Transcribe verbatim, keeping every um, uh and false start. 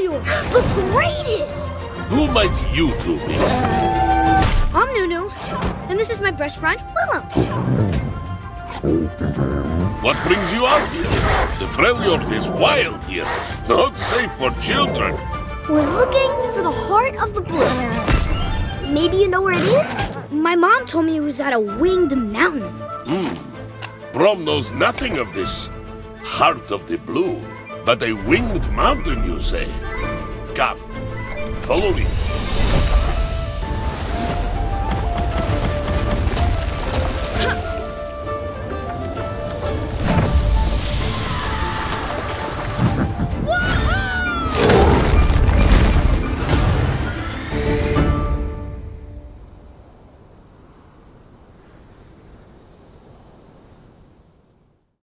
Freljord, the greatest! Who might you two be? I'm Nunu, and this is my best friend, Willem. What brings you out here? The Freljord is wild here, not safe for children. We're looking for the heart of the blue. Maybe you know where it is? My mom told me it was at a winged mountain. Hmm. Brom knows nothing of this heart of the blue, but a winged mountain, you say? Come, follow me.